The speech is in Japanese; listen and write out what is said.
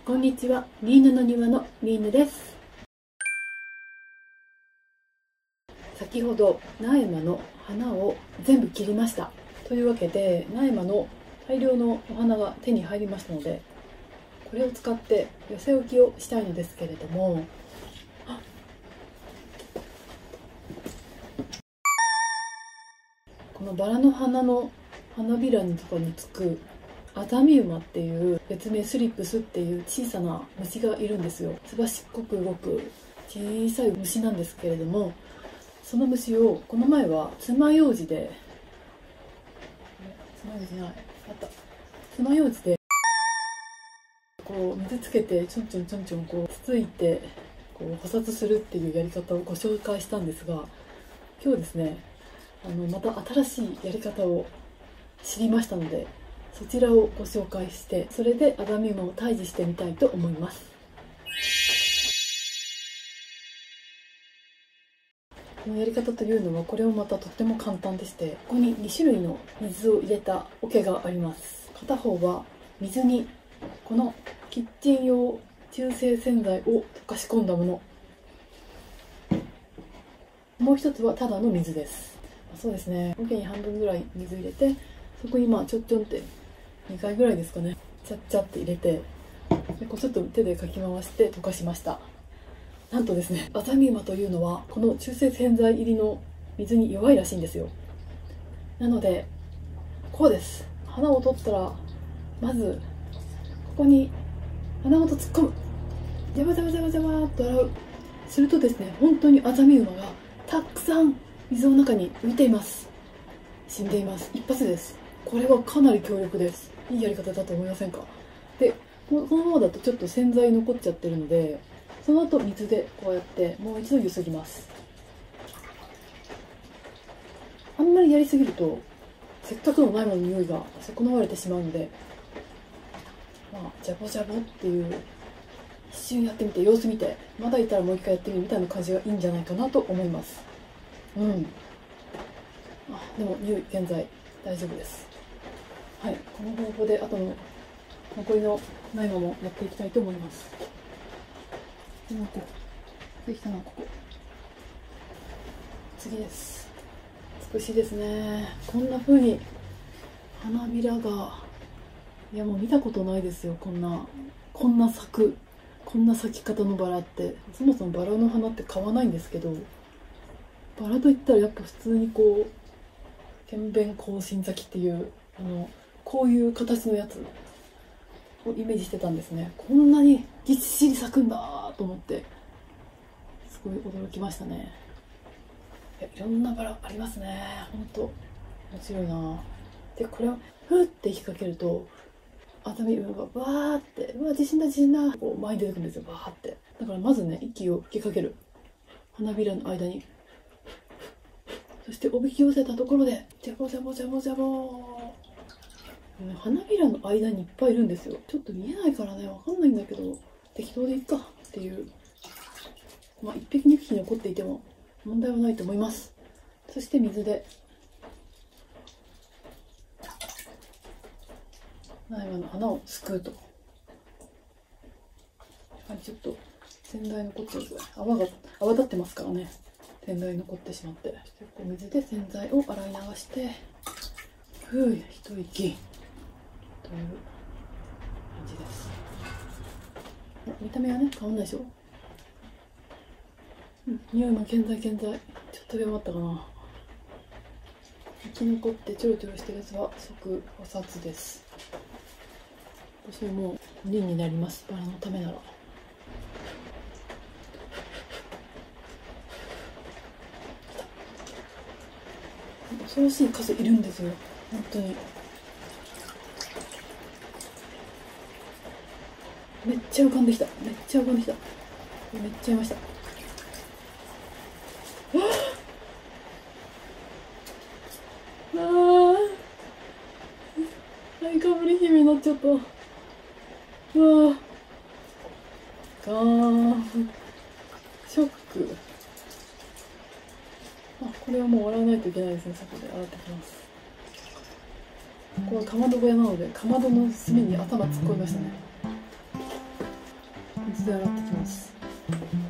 こんにちは、リーヌの庭のリーヌです。先ほど苗間の花を全部切りました。というわけで苗間の大量のお花が手に入りましたので、これを使って寄せ置きをしたいのですけれども、このバラの花の花びらのところにつくアザミウマっていう、別名スリップスっていう小さな虫がいるんですよ。すばしっこく動く小さい虫なんですけれども、その虫をこの前は爪楊枝で、爪楊枝でこう水つけてちょんちょんちょんちょんこうつついてこう捕殺するっていうやり方をご紹介したんですが、今日ですね、また新しいやり方を知りましたので、そちらをご紹介して、それでアザミウマを退治してみたいと思います。このやり方というのは、これもまたとっても簡単でして、ここに2種類の水を入れた桶があります。片方は水にこのキッチン用中性洗剤を溶かし込んだもの、もう一つはただの水です。そうですね、桶に半分ぐらい水入れて、そこにちょっちょんって2回ぐらいですかね、ちゃっちゃって入れて、でこうちょっと手でかき回して溶かしました。なんとですね、アザミウマというのはこの中性洗剤入りの水に弱いらしいんですよ。なのでこうです。花を取ったらまずここに花ごと突っ込む、ジャバジャバジャバジャバーっと洗う。するとですね、本当にアザミウマがたくさん水の中に浮いています。死んでいます。一発です。これはかなり強力です。いいやり方だと思いませんか？でこのままだとちょっと洗剤残っちゃってるので、その後水でこうやってもう一度ゆすぎます。あんまりやりすぎるとせっかくの苗の匂いが損なわれてしまうので、ジャボジャボっていう一瞬やってみて、様子見て、まだいたらもう一回やってみるみたいな感じがいいんじゃないかなと思います。でも匂い現在大丈夫です。はい、この方法で後の残りの苗間もやっていきたいと思います。できたな、ここ。次です。美しいですね。こんな風に花びらが、いやもう見たことないですよ。こんな咲く、こんな咲き方のバラって。そもそもバラの花って買わないんですけど、バラといったらやっぱ普通にこう天弁行進咲きっていうこういう形のやつをイメージしてたんですね。こんなにぎっしり咲くんだと思って、すごい驚きましたね。いろんなバラありますね。ほんと面白いな。でこれをふって引っ掛けると、アザミウマがバーって、うわ地震だ地震だこう前に出てくるんですよ、バーって。だからまずね、息を吹きかける。花びらの間に、そしておびき寄せたところでジャボジャボジャボジャボ。花びらの間にいっぱいいるんですよ。ちょっと見えないからね、わかんないんだけど、適当でいいかっていう。1匹2匹残っていても問題はないと思います。そして水で苗間の花をすくうと。やはりちょっと洗剤残ってる、泡立ってますからね、洗剤残ってしまって。そして水で洗剤を洗い流して、ふう一息という感じです。見た目はね変わんないでしょ。匂いも健在。ちょっと弱ったかな。生き残ってちょろちょろしてるやつは即お札です。私はもう輪になります。バラのためなら。恐ろしい数いるんですよ、本当に。めっちゃ浮かんできた。めっちゃいました。ナイカブリ姫になっちゃった。ショック。これはもう洗わないといけないですね。外で洗ってきます。ここはかまど小屋なので、かまどの隅に頭突っ込みましたね。 水で洗ってきます。